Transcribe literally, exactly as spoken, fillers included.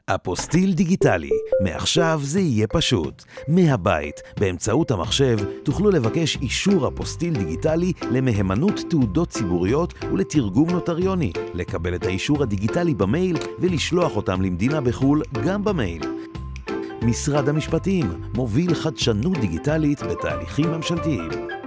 אפוסטיל דיגיטלי, מעכשיו זה יהיה פשוט. מהבית, באמצעות המחשב, תוכלו לבקש אישור אפוסטיל דיגיטלי למהימנות תעודות ציבוריות ולתרגום נוטריוני, לקבל את האישור הדיגיטלי במייל ולשלוח אותם למדינה בחול גם במייל. משרד המשפטים מוביל חדשנות דיגיטלית בתהליכים ממשלתיים.